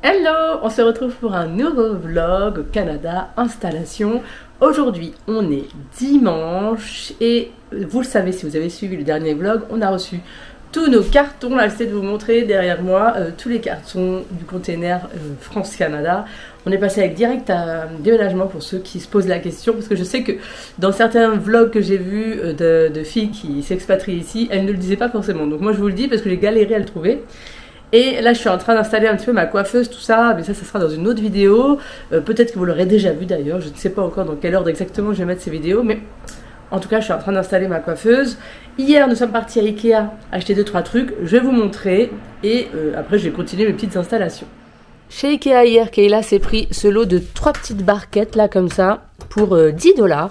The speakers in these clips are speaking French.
Hello, on se retrouve pour un nouveau vlog au Canada, installation. Aujourd'hui, on est dimanche et vous le savez si vous avez suivi le dernier vlog, on a reçu tous nos cartons. Là, j'essaie de vous montrer derrière moi tous les cartons du container France-Canada. On est passé avec direct à déménagement pour ceux qui se posent la question, parce que je sais que dans certains vlogs que j'ai vus de filles qui s'expatrient ici, elles ne le disaient pas forcément. Donc moi je vous le dis parce que j'ai galéré à le trouver. Et là je suis en train d'installer un petit peu ma coiffeuse, tout ça, mais ça sera dans une autre vidéo. Peut-être que vous l'aurez déjà vu d'ailleurs, je ne sais pas encore dans quelle ordre exactement je vais mettre ces vidéos, mais en tout cas je suis en train d'installer ma coiffeuse. Hier nous sommes partis à Ikea acheter 2-3 trucs, je vais vous montrer et après je vais continuer mes petites installations. Chez Ikea hier, Kayla s'est pris ce lot de 3 petites barquettes là comme ça pour 10 $.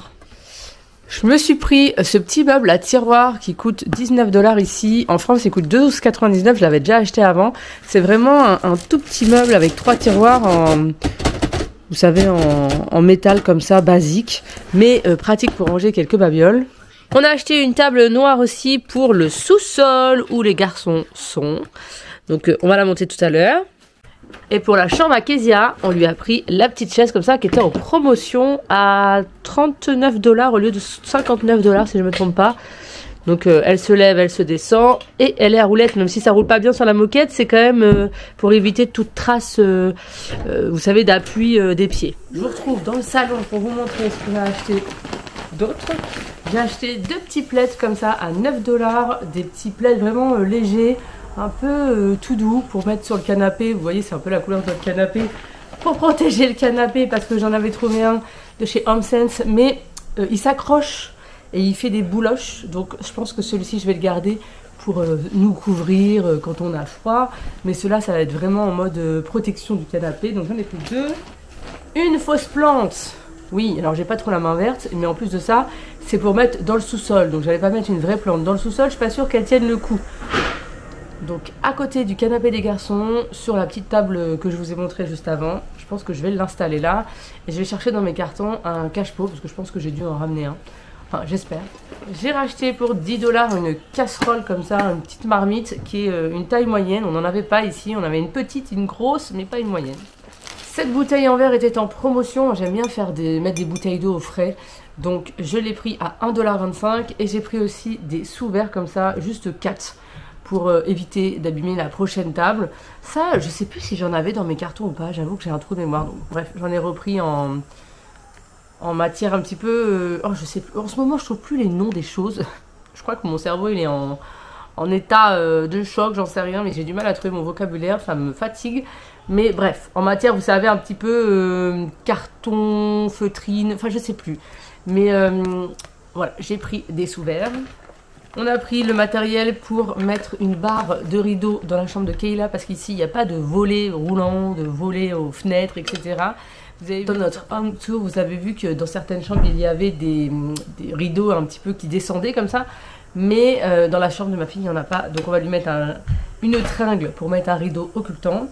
Je me suis pris ce petit meuble à tiroir qui coûte 19 $ ici. En France, il coûte 12,99 €. Je l'avais déjà acheté avant. C'est vraiment un tout petit meuble avec 3 tiroirs en, vous savez, en métal comme ça, basique, mais pratique pour ranger quelques babioles. On a acheté une table noire aussi pour le sous-sol où les garçons sont. Donc on va la monter tout à l'heure. Et pour la chambre à Kezia, on lui a pris la petite chaise comme ça qui était en promotion à 39 $ au lieu de 59 $ si je ne me trompe pas. Donc elle se lève, elle se descend et elle est à roulette, même si ça roule pas bien sur la moquette, c'est quand même pour éviter toute trace, vous savez, d'appui des pieds. Je vous retrouve dans le salon pour vous montrer ce qu'on a acheté d'autres. J'ai acheté 2 petits plaids comme ça à 9 $, des petits plaids vraiment légers. Un peu tout doux pour mettre sur le canapé. Vous voyez, c'est un peu la couleur de notre canapé pour protéger le canapé, parce que j'en avais trouvé un de chez HomeSense, mais il s'accroche et il fait des bouloches, donc je pense que celui-ci je vais le garder pour nous couvrir quand on a froid, mais cela ça va être vraiment en mode protection du canapé. Donc j'en ai pris 2. Une fausse plante. Oui, alors j'ai pas trop la main verte, mais en plus de ça c'est pour mettre dans le sous-sol, donc j'allais pas mettre une vraie plante dans le sous-sol, je suis pas sûre qu'elle tienne le coup. Donc à côté du canapé des garçons, sur la petite table que je vous ai montré juste avant, je pense que je vais l'installer là. Et je vais chercher dans mes cartons un cache-pot, parce que je pense que j'ai dû en ramener un. Enfin j'espère. J'ai racheté pour 10 $ une casserole comme ça, une petite marmite qui est une taille moyenne. On n'en avait pas ici, on avait une petite, une grosse, mais pas une moyenne. Cette bouteille en verre était en promotion, j'aime bien mettre des bouteilles d'eau au frais. Donc je l'ai pris à 1,25 $, et j'ai pris aussi des sous-verres comme ça, juste 4. Pour éviter d'abîmer la prochaine table. Ça, je sais plus si j'en avais dans mes cartons ou pas, j'avoue que j'ai un trou de mémoire. Donc, bref, j'en ai repris en matière un petit peu... oh, je sais plus. En ce moment, je trouve plus les noms des choses. Je crois que mon cerveau, il est en état de choc, j'en sais rien, mais j'ai du mal à trouver mon vocabulaire, ça me fatigue. Mais bref, en matière, vous savez, un petit peu carton, feutrine, enfin, je sais plus. Mais voilà, j'ai pris des sous-verres. On a pris le matériel pour mettre une barre de rideau dans la chambre de Kayla, parce qu'ici il n'y a pas de volets roulants, de volets aux fenêtres, etc. Vous avez vu dans notre home tour, vous avez vu que dans certaines chambres il y avait des rideaux un petit peu qui descendaient comme ça, mais dans la chambre de ma fille il n'y en a pas, donc on va lui mettre une tringle pour mettre un rideau occultant,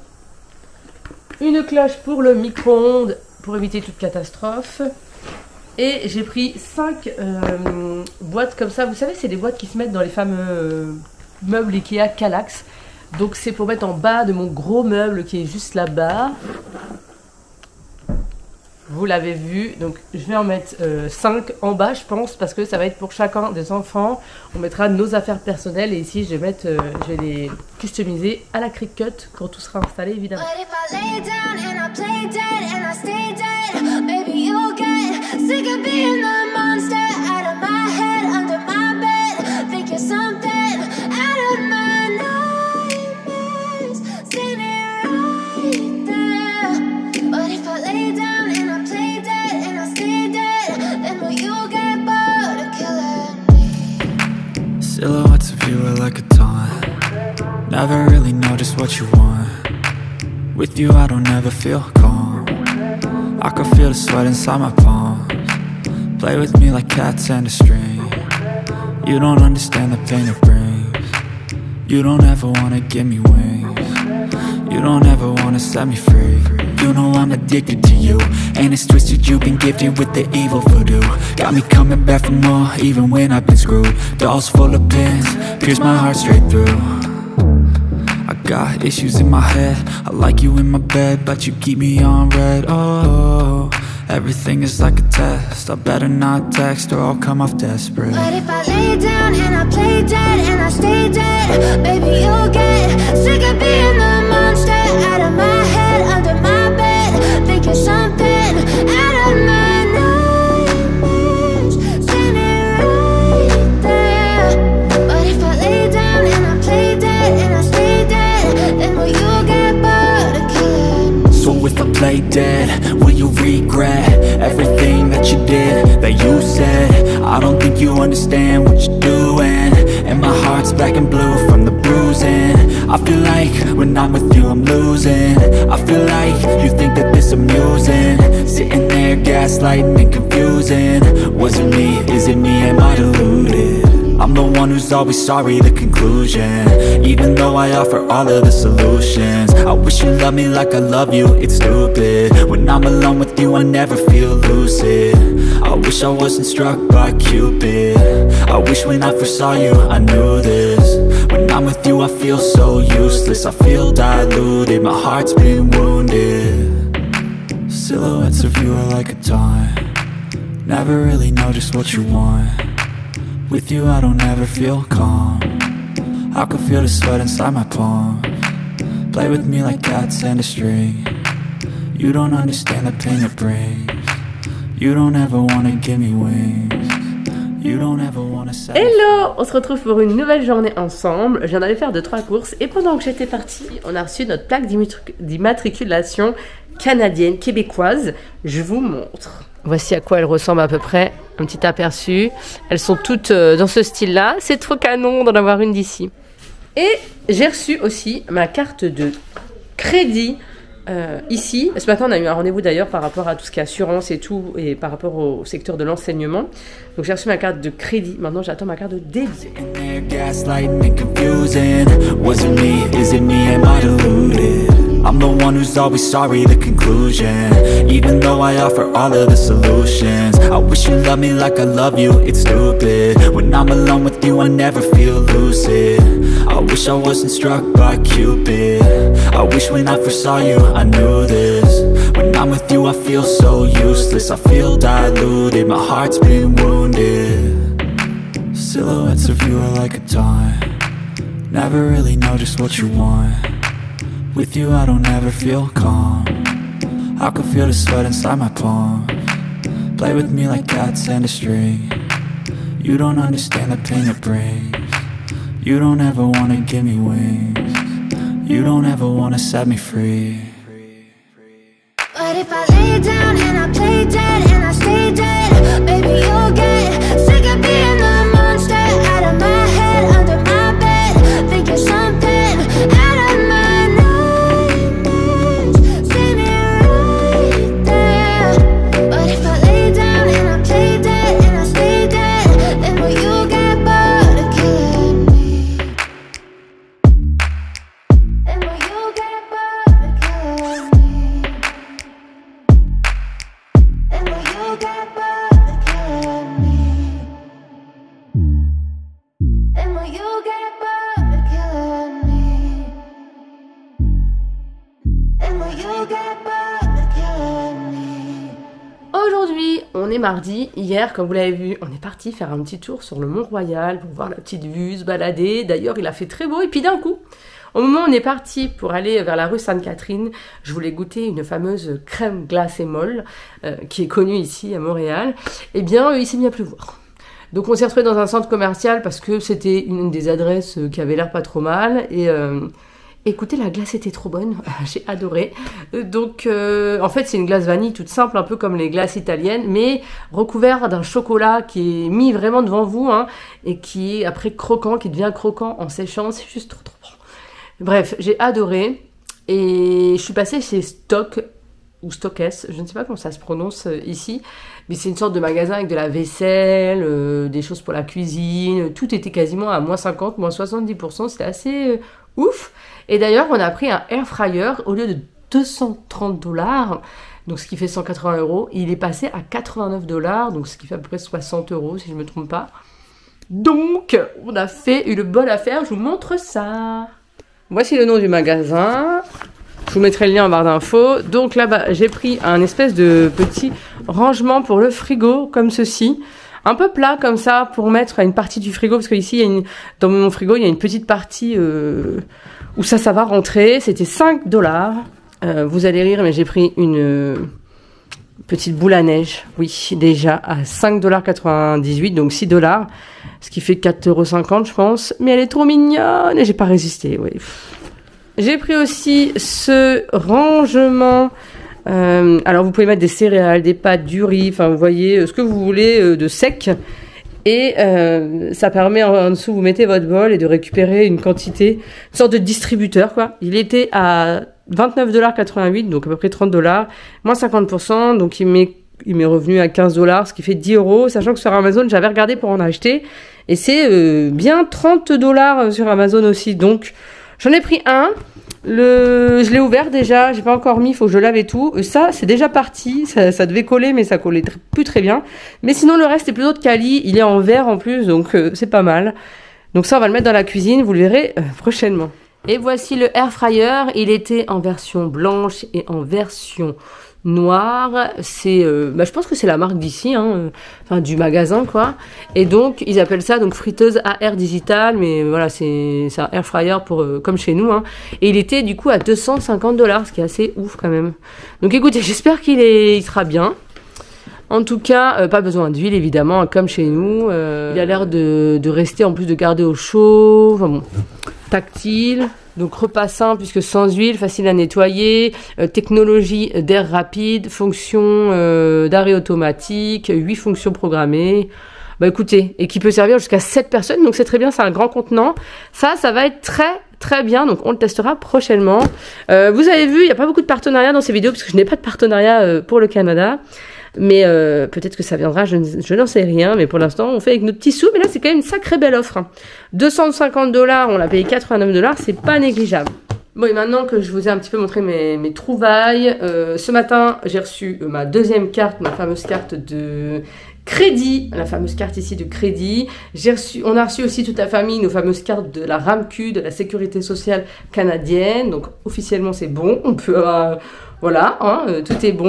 une cloche pour le micro-ondes pour éviter toute catastrophe. Et j'ai pris 5 boîtes comme ça. Vous savez, c'est des boîtes qui se mettent dans les fameux meubles Ikea Kallax. Donc c'est pour mettre en bas de mon gros meuble qui est juste là-bas. Vous l'avez vu. Donc je vais en mettre 5 en bas, je pense, parce que ça va être pour chacun des enfants. On mettra nos affaires personnelles. Et ici, je vais les customiser à la Cricut quand tout sera installé, évidemment. Sick of being the monster out of my head, under my bed. Think you're something out of my nightmares. Seen it right there. But if I lay down and I play dead and I stay dead, then will you get bored of killing me? Silhouettes of you are like a taunt. Never really know just what you want. With you I don't ever feel calm. I can feel the sweat inside my palms. Play with me like cats and a string. You don't understand the pain it brings. You don't ever wanna give me wings. You don't ever wanna set me free. You know I'm addicted to you, and it's twisted, you've been gifted with the evil voodoo. Got me coming back for more, even when I've been screwed. Dolls full of pins, pierce my heart straight through. I got issues in my head. I like you in my bed, but you keep me on red. Oh, everything is like a test. I better not text or I'll come off desperate. But if I lay down and I play dead and I stay dead, baby, you'll get sick of being the monster out of my head, under my bed, thinking something out of my nightmares, standing right there. But if I lay down and I play dead and I stay dead, then will you get bored of killing me? So if I play dead, will you regret everything that you did, that you said? I don't think you understand what you're doing, and my heart's black and blue from the bruising. I feel like when I'm with you I'm losing. I feel like you think that this amusing, sitting there gaslighting and confusing. Was it me? Is it me? Am I deluded? I'm the one who's always sorry, the conclusion, even though I offer all of the solutions. I wish you loved me like I love you, it's stupid. When I'm alone with you I never feel lucid. I wish I wasn't struck by Cupid. I wish when I first saw you I knew this. When I'm with you I feel so useless, I feel diluted, my heart's been wounded. Silhouettes of you are like a taunt, never really know just what you want. With you I don't ever feel calm, I can feel the sweat inside my palm. Play with me like cats and a string. You don't understand the pain it brings. You don't ever wanna give me wings. You don't ever wanna say. Hello, on se retrouve pour une nouvelle journée ensemble. Je viens d'aller faire 2-3 courses et pendant que j'étais partie, on a reçu notre plaque d'immatriculation canadienne, québécoise. Je vous montre. Voici à quoi elles ressemblent à peu près, un petit aperçu. Elles sont toutes dans ce style-là. C'est trop canon d'en avoir une d'ici. Et j'ai reçu aussi ma carte de crédit ici. Ce matin, on a eu un rendez-vous d'ailleurs par rapport à tout ce qui est assurance et tout, et par rapport au secteur de l'enseignement. Donc j'ai reçu ma carte de crédit. Maintenant, j'attends ma carte de débit. I'm the one who's always sorry, the conclusion, even though I offer all of the solutions. I wish you loved me like I love you, it's stupid. When I'm alone with you I never feel lucid. I wish I wasn't struck by Cupid. I wish when I first saw you I knew this. When I'm with you I feel so useless, I feel diluted, my heart's been wounded. Silhouettes of you are like a taunt, never really know just what you want. With you I don't ever feel calm, I can feel the sweat inside my palm. Play with me like cats and a string. You don't understand the pain it brings. You don't ever wanna give me wings. You don't ever wanna set me free. But if I lay down and I play dead and I stay dead, baby, you'll get sick of being the monster out of my head, under my bed, thinking something out of my nightmares, standing right there. But if I lay down and I play dead and I stay dead, then will you get bored of killing me? Then will you get bored of killing me? And will you get bored of killing me? And will you get bored of killing me? And will you get bored of killing me? Aujourd'hui, on est mardi. Hier, comme vous l'avez vu, on est parti faire un petit tour sur le Mont-Royal pour voir la petite vue, se balader. D'ailleurs, il a fait très beau. Et puis d'un coup, au moment où on est parti pour aller vers la rue Sainte-Catherine, je voulais goûter une fameuse crème glacée molle qui est connue ici à Montréal. Eh bien, il s'est mis à pleuvoir. Donc on s'est retrouvés dans un centre commercial parce que c'était une des adresses qui avait l'air pas trop mal. Et écoutez, la glace était trop bonne, j'ai adoré. Donc en fait c'est une glace vanille toute simple, un peu comme les glaces italiennes, mais recouvert d'un chocolat qui est mis vraiment devant vous, hein, et qui est après croquant, qui devient croquant en séchant, c'est juste trop bon. Bref, j'ai adoré et je suis passée chez Stock ou Stockess, je ne sais pas comment ça se prononce ici, mais c'est une sorte de magasin avec de la vaisselle, des choses pour la cuisine, tout était quasiment à moins 50, moins 70%, c'était assez ouf. Et d'ailleurs, on a pris un air fryer au lieu de 230 $, donc ce qui fait 180 €, il est passé à 89 $, donc ce qui fait à peu près 60 € si je ne me trompe pas. Donc, on a fait une bonne affaire, je vous montre ça. Voici le nom du magasin. Je vous mettrai le lien en barre d'infos. Donc là-bas, j'ai pris un espèce de petit rangement pour le frigo, comme ceci. Un peu plat comme ça, pour mettre une partie du frigo. Parce que ici, dans mon frigo, il y a une petite partie où ça va rentrer. C'était 5 $. Vous allez rire, mais j'ai pris une petite boule à neige. Oui, déjà à 5,98 $, donc 6 $. Ce qui fait 4,50 €, je pense. Mais elle est trop mignonne et j'ai pas résisté, oui. J'ai pris aussi ce rangement. Alors, vous pouvez mettre des céréales, des pâtes, du riz, enfin, vous voyez, ce que vous voulez de sec. Et ça permet en dessous, vous mettez votre bol et de récupérer une quantité, une sorte de distributeur, quoi. Il était à 29,88 $, donc à peu près 30 $, moins 50%, donc il m'est revenu à 15 $, ce qui fait 10 €, sachant que sur Amazon, j'avais regardé pour en acheter, et c'est bien 30 $ sur Amazon aussi, donc j'en ai pris un. Je l'ai ouvert déjà, j'ai pas encore mis, il faut que je lave et tout. Ça, c'est déjà parti, ça devait coller, mais ça collait plus très bien. Mais sinon, le reste est plutôt de quali, il est en verre en plus, donc c'est pas mal. Donc ça, on va le mettre dans la cuisine, vous le verrez prochainement. Et voici le air fryer, il était en version blanche et en version noire. C'est, je pense que c'est la marque d'ici, hein, enfin du magasin quoi. Et donc ils appellent ça donc friteuse à air digital, mais voilà c'est un air fryer pour comme chez nous. Hein. Et il était du coup à 250 $, ce qui est assez ouf quand même. Donc écoutez, j'espère il sera bien. En tout cas, pas besoin d'huile évidemment, comme chez nous. Il a l'air de rester en plus de garder au chaud. Enfin bon, tactile. Donc repas sain puisque sans huile, facile à nettoyer, technologie d'air rapide, fonction d'arrêt automatique, 8 fonctions programmées. Bah écoutez, et qui peut servir jusqu'à 7 personnes, donc c'est très bien, c'est un grand contenant. Ça va être très bien, donc on le testera prochainement. Vous avez vu, il n'y a pas beaucoup de partenariats dans ces vidéos parce que je n'ai pas de partenariat pour le Canada. Mais peut-être que ça viendra, je n'en sais rien. Mais pour l'instant, on fait avec nos petits sous. Mais là, c'est quand même une sacrée belle offre. Hein. 250 $, on l'a payé 89 $, c'est pas négligeable. Bon, et maintenant que je vous ai un petit peu montré mes trouvailles, ce matin, j'ai reçu ma deuxième carte, ma fameuse carte de crédit, la fameuse carte ici de crédit. On a reçu aussi toute la famille nos fameuses cartes de la RAMQ, de la Sécurité sociale canadienne. Donc, officiellement, c'est bon. On peut... voilà, hein, tout est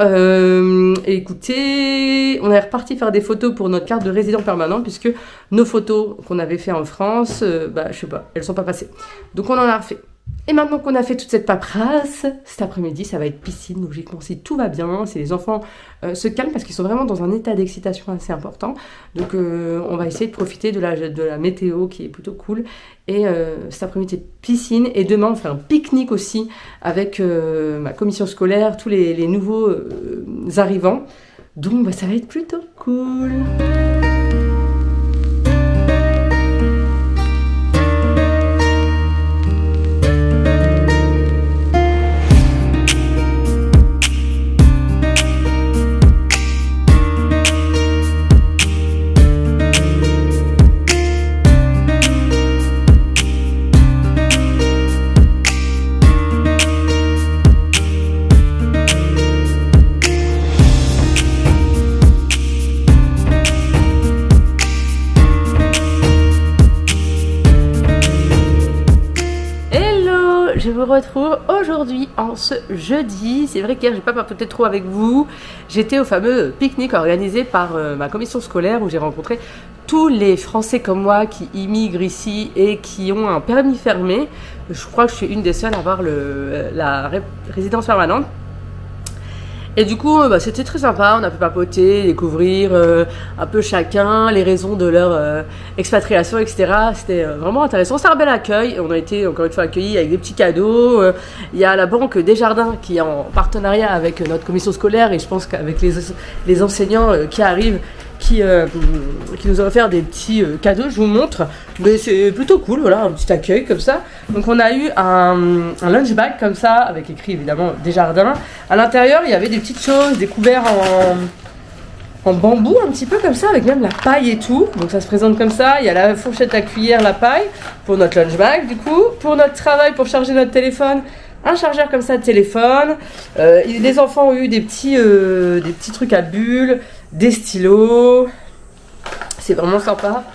bon. Écoutez, on est reparti faire des photos pour notre carte de résident permanent puisque nos photos qu'on avait fait en France, je sais pas, elles sont pas passées. Donc on en a refait. Et maintenant qu'on a fait toute cette paperasse, cet après-midi, ça va être piscine, logiquement, si tout va bien, si les enfants se calment, parce qu'ils sont vraiment dans un état d'excitation assez important. Donc, on va essayer de profiter de la météo qui est plutôt cool. Et cet après-midi, piscine. Et demain, on fait un pique-nique aussi avec ma commission scolaire, tous les nouveaux arrivants. Donc, ça va être plutôt cool. Je vous retrouve aujourd'hui en ce jeudi. C'est vrai qu'hier j'ai pas papoté trop avec vous. J'étais au fameux pique-nique organisé par ma commission scolaire où j'ai rencontré tous les Français comme moi qui immigrent ici et qui ont un permis fermé. Je crois que je suis une des seules à avoir la résidence permanente. Et du coup, c'était très sympa, on a pu papoter, découvrir un peu chacun, les raisons de leur expatriation, etc. C'était vraiment intéressant, c'était un bel accueil, on a été encore une fois accueillis avec des petits cadeaux. Il y a la Banque Desjardins qui est en partenariat avec notre commission scolaire et je pense qu'avec les enseignants qui arrivent, qui nous a offert des petits cadeaux, je vous montre, mais c'est plutôt cool, voilà, un petit accueil comme ça. Donc on a eu un lunch bag comme ça, avec écrit évidemment Desjardins. À l'intérieur, il y avait des petites choses, des couverts en bambou, un petit peu comme ça, avec même la paille et tout. Donc ça se présente comme ça, il y a la fourchette à cuillère, la paille, pour notre lunch bag du coup. Pour notre travail, pour charger notre téléphone, un chargeur comme ça de téléphone. Les enfants ont eu des petits trucs à bulles, des stylos, c'est vraiment sympa.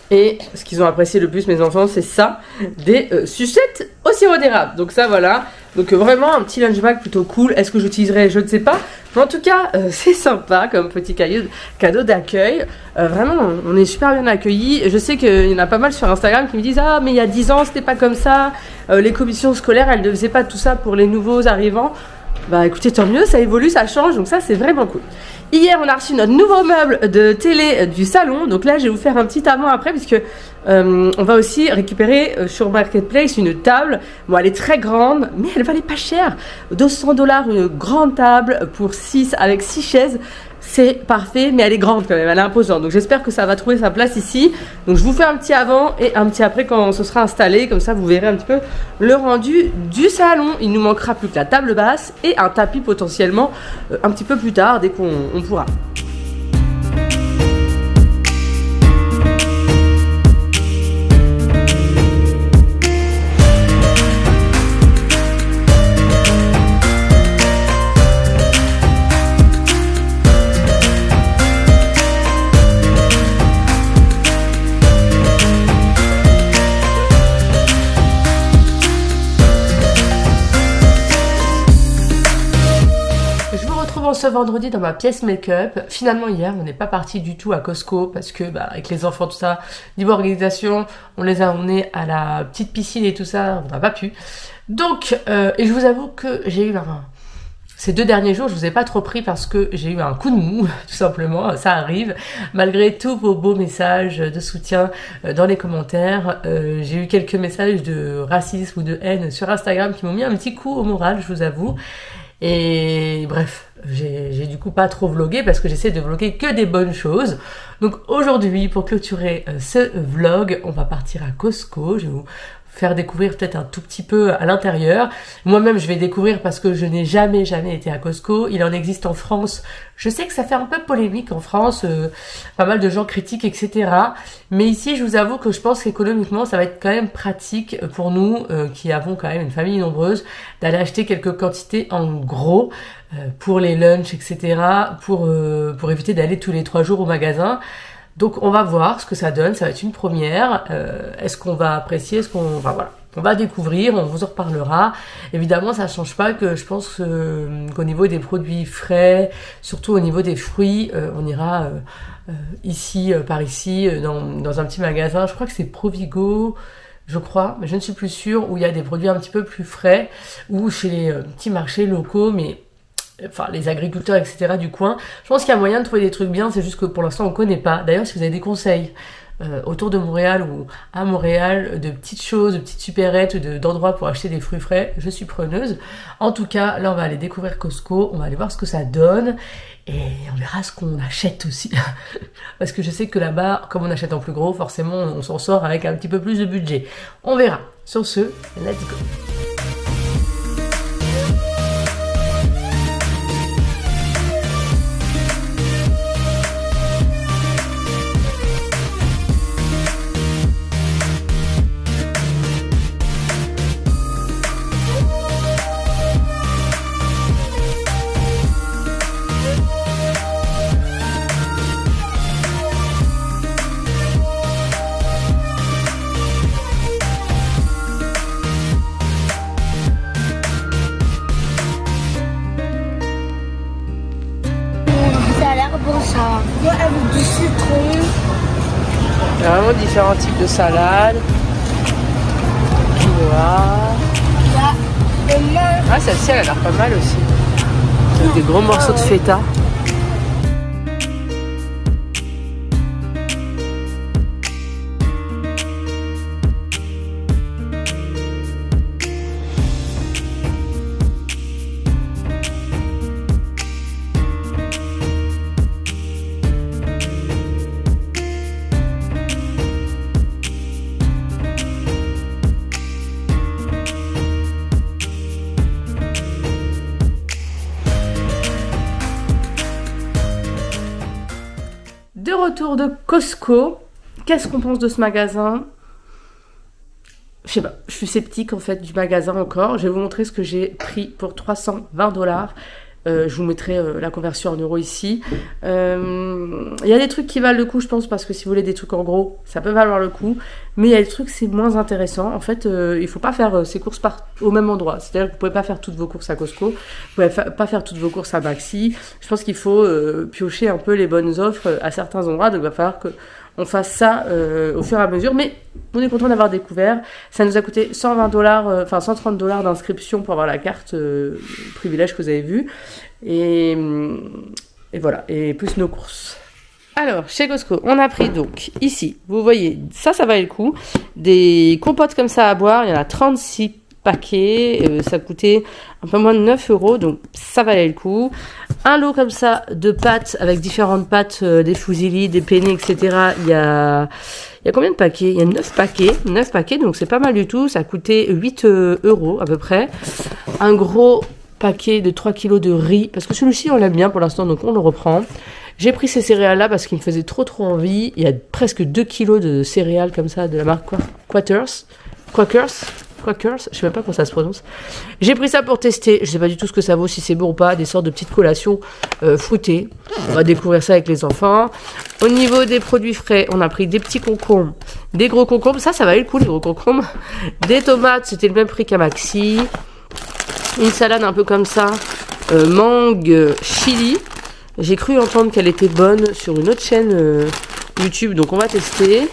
Et ce qu'ils ont apprécié le plus, mes enfants, c'est ça, des sucettes au sirop d'érable. Donc ça, voilà. Donc vraiment un petit lunch bag plutôt cool. Est-ce que j'utiliserai? Je ne sais pas. Mais en tout cas, c'est sympa comme petit cadeau d'accueil. Vraiment, on est super bien accueillis. Je sais qu'il y en a pas mal sur Instagram qui me disent « Ah, mais il y a 10 ans, c'était pas comme ça. Les commissions scolaires, elles ne faisaient pas tout ça pour les nouveaux arrivants. » Bah écoutez, tant mieux, ça évolue, ça change. Donc ça, c'est vraiment cool. Hier, on a reçu notre nouveau meuble de télé du salon. Donc là, je vais vous faire un petit avant-après puisque on va aussi récupérer sur Marketplace une table. Bon, elle est très grande, mais elle valait pas cher. 200 $, une grande table pour 6 avec 6 chaises. C'est parfait, mais elle est grande quand même, elle est imposante. Donc j'espère que ça va trouver sa place ici. Donc je vous fais un petit avant et un petit après quand ce sera installé. Comme ça, vous verrez un petit peu le rendu du salon. Il nous manquera plus que la table basse et un tapis potentiellement un petit peu plus tard, dès qu'on pourra. Ce vendredi dans ma pièce make-up. Finalement hier on n'est pas parti du tout à Costco parce que avec les enfants tout ça, niveau organisation, on les a emmenés à la petite piscine et tout ça, on n'a pas pu. Donc et je vous avoue que j'ai eu ces 2 derniers jours, je vous ai pas trop pris parce que j'ai eu un coup de mou, tout simplement, ça arrive. Malgré tous vos beaux messages de soutien dans les commentaires, j'ai eu quelques messages de racisme ou de haine sur Instagram qui m'ont mis un petit coup au moral, je vous avoue. Et bref, j'ai du coup pas trop vlogué parce que j'essaie de vlogger que des bonnes choses. Donc aujourd'hui, pour clôturer ce vlog, on va partir à Costco. Je vais vous faire découvrir peut-être un tout petit peu à l'intérieur. Moi-même, je vais découvrir parce que je n'ai jamais été à Costco. Il en existe en France. Je sais que ça fait un peu polémique en France. Pas mal de gens critiquent, etc. Mais ici, je vous avoue que je pense qu'économiquement, ça va être quand même pratique pour nous qui avons quand même une famille nombreuse d'aller acheter quelques quantités en gros pour les lunchs, etc. pour éviter d'aller tous les 3 jours au magasin. Donc on va voir ce que ça donne, ça va être une première. Est-ce qu'on va apprécier, enfin voilà, on va découvrir, on vous en reparlera. Évidemment, ça change pas que je pense qu'au niveau des produits frais, surtout au niveau des fruits, on ira ici, par ici, dans un petit magasin. Je crois que c'est Provigo, je crois, mais je ne suis plus sûre, où il y a des produits un petit peu plus frais, ou chez les petits marchés locaux, mais enfin les agriculteurs, etc. du coin. Je pense qu'il y a moyen de trouver des trucs bien, c'est juste que pour l'instant on connaît pas. D'ailleurs, si vous avez des conseils autour de Montréal ou à Montréal, de petites choses, de petites supérettes, d'endroits pour acheter des fruits frais, je suis preneuse. En tout cas, là on va aller découvrir Costco, on va aller voir ce que ça donne et on verra ce qu'on achète aussi. Parce que je sais que là-bas, comme on achète en plus gros, forcément on s'en sort avec un petit peu plus de budget. On verra. Sur ce, let's go. Avec du citron. Il y a vraiment différents types de salades. Ah, celle-ci elle a l'air pas mal aussi. Avec des gros morceaux de feta. De retour de Costco, qu'est-ce qu'on pense de ce magasin? Je sais pas, je suis sceptique en fait du magasin encore. Je vais vous montrer ce que j'ai pris pour 320 $. Je vous mettrai la conversion en euros ici. Il y a des trucs qui valent le coup, je pense, parce que si vous voulez des trucs en gros, ça peut valoir le coup. Mais il y a des trucs, c'est moins intéressant. En fait, il ne faut pas faire ses courses au même endroit. C'est-à-dire que vous ne pouvez pas faire toutes vos courses à Costco. Vous ne pouvez pas faire toutes vos courses à Maxi. Je pense qu'il faut piocher un peu les bonnes offres à certains endroits. Donc, il va falloir qu'on fasse ça au fur et à mesure. Mais on est content d'avoir découvert. Ça nous a coûté $120, enfin $130 d'inscription pour avoir la carte privilège que vous avez vue. Et voilà. Et plus nos courses. Alors, chez Costco, on a pris donc, ici, vous voyez, ça valait le coup, des compotes comme ça à boire, il y en a 36 paquets, ça coûtait un peu moins de 9 €, donc ça valait le coup. Un lot comme ça de pâtes, avec différentes pâtes, des fusilli, des penne, etc. Il y a combien de paquets? Il y a 9 paquets, donc c'est pas mal du tout, ça coûtait 8 € à peu près. Un gros paquet de 3 kg de riz, parce que celui-ci on l'aime bien pour l'instant, donc on le reprend. J'ai pris ces céréales-là parce qu'ils me faisaient trop envie. Il y a presque 2 kg de céréales comme ça, de la marque Quakers, je sais même pas comment ça se prononce. J'ai pris ça pour tester, je sais pas du tout ce que ça vaut, si c'est bon ou pas, des sortes de petites collations fruitées. On va découvrir ça avec les enfants. Au niveau des produits frais, on a pris des petits concombres, des gros concombres, ça valait le coup les gros concombres. Des tomates, c'était le même prix qu'à Maxi. Une salade un peu comme ça, mangue, chili. J'ai cru entendre qu'elle était bonne sur une autre chaîne YouTube, donc on va tester.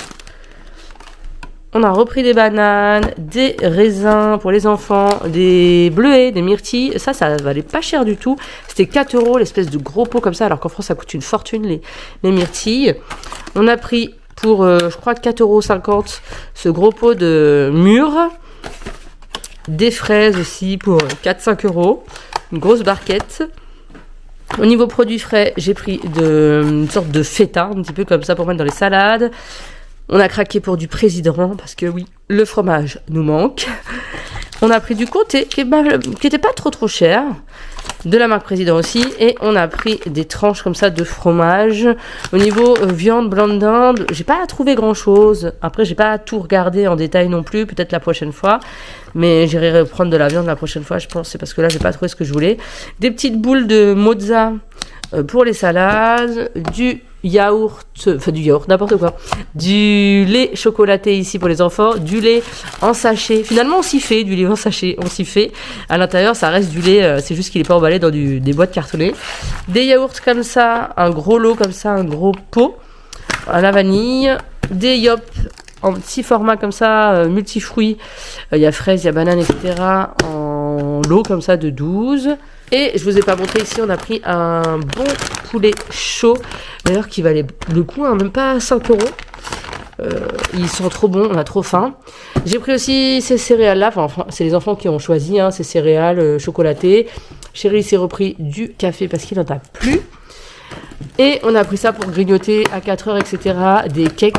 On a repris des bananes, des raisins pour les enfants, des bleuets, des myrtilles. Ça valait pas cher du tout. C'était 4 € l'espèce de gros pot comme ça, alors qu'en France ça coûte une fortune les myrtilles. On a pris pour, je crois, 4,50 € ce gros pot de mûres. Des fraises aussi pour 4-5 €. Une grosse barquette. Au niveau produits frais, j'ai pris une sorte de feta, un petit peu comme ça pour mettre dans les salades. On a craqué pour du président, parce que oui, le fromage nous manque. On a pris du comté, qui était pas trop cher, de la marque président aussi. Et on a pris des tranches comme ça de fromage. Au niveau viande, blanc de dinde, j'ai pas trouvé grand chose. Après, j'ai pas tout regardé en détail non plus, peut-être la prochaine fois. Mais j'irai reprendre de la viande la prochaine fois, je pense. C'est parce que là, j'ai pas trouvé ce que je voulais. Des petites boules de mozza pour les salades. Du yaourt, n'importe quoi. Du lait chocolaté ici pour les enfants. Du lait en sachet. Finalement, on s'y fait, du lait en sachet. On s'y fait. À l'intérieur, ça reste du lait. C'est juste qu'il est pas emballé dans des boîtes cartonnées. Des yaourts comme ça. Un gros lot comme ça. Un gros pot. À la vanille. Des yop en petit format comme ça, multifruits. Il y a fraises, il y a bananes, etc. En lot comme ça de 12. Et je vous ai pas montré ici, on a pris un bon poulet chaud. D'ailleurs qui valait le coup, hein, même pas 5 €. Ils sont trop bons, on a trop faim. J'ai pris aussi ces céréales-là. Enfin, c'est les enfants qui ont choisi, hein, ces céréales chocolatées. Chérie s'est repris du café parce qu'il n'en a plus. Et on a pris ça pour grignoter à 4 h, etc. Des cakes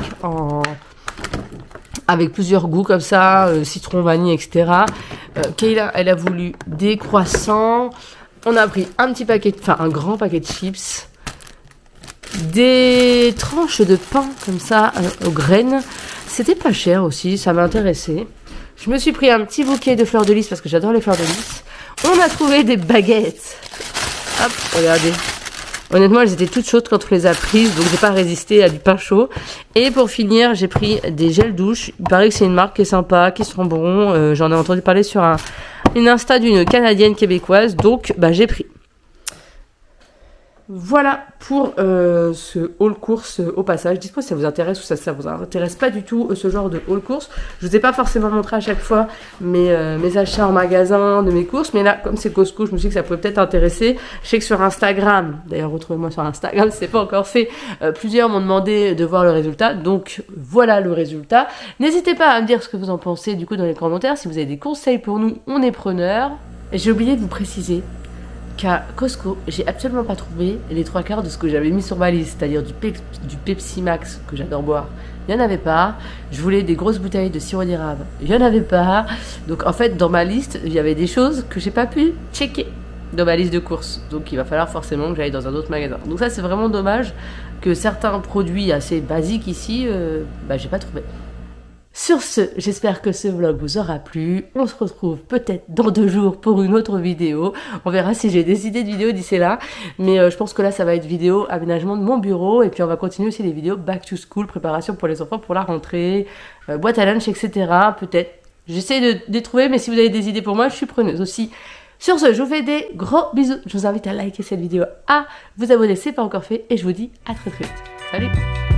avec plusieurs goûts comme ça, citron, vanille, etc. Kayla, elle a voulu des croissants. On a pris un grand paquet de chips. Des tranches de pain comme ça, aux graines. C'était pas cher aussi, ça m'a intéressé. Je me suis pris un petit bouquet de fleurs de lys parce que j'adore les fleurs de lys. On a trouvé des baguettes. Hop, regardez. Honnêtement, elles étaient toutes chaudes quand on les a prises, donc j'ai pas résisté à du pain chaud. Et pour finir, j'ai pris des gels douche. Il paraît que c'est une marque qui est sympa, qui sont bons. J'en ai entendu parler sur une Insta d'une Canadienne québécoise, donc j'ai pris. Voilà pour ce haul course au passage. Dites-moi si ça vous intéresse ou ça vous intéresse pas du tout ce genre de haul course. Je vous ai pas forcément montré à chaque fois mes achats en magasin de mes courses, mais là comme c'est Costco, je me suis dit que ça pouvait peut-être intéresser. Je sais que sur Instagram, d'ailleurs retrouvez-moi sur Instagram, c'est pas encore fait, plusieurs m'ont demandé de voir le résultat, donc voilà le résultat. N'hésitez pas à me dire ce que vous en pensez du coup dans les commentaires. Si vous avez des conseils pour nous, on est preneurs. J'ai oublié de vous préciser qu'à Costco, j'ai absolument pas trouvé les 3/4 de ce que j'avais mis sur ma liste, c'est-à-dire du Pepsi Max que j'adore boire. Il n'y en avait pas. Je voulais des grosses bouteilles de sirop d'érable. Il n'y en avait pas. Donc en fait, dans ma liste, il y avait des choses que j'ai pas pu checker dans ma liste de courses. Donc il va falloir forcément que j'aille dans un autre magasin. Donc ça, c'est vraiment dommage que certains produits assez basiques ici, j'ai pas trouvé. Sur ce, j'espère que ce vlog vous aura plu. On se retrouve peut-être dans 2 jours pour une autre vidéo. On verra si j'ai des idées de vidéos d'ici là. Mais je pense que là, ça va être vidéo aménagement de mon bureau. Et puis on va continuer aussi les vidéos back to school, préparation pour les enfants pour la rentrée, boîte à lunch, etc. Peut-être. J'essaie de les trouver, mais si vous avez des idées pour moi, je suis preneuse aussi. Sur ce, je vous fais des gros bisous. Je vous invite à liker cette vidéo, à vous abonner si ce n'est pas encore fait. Et je vous dis à très très vite. Salut!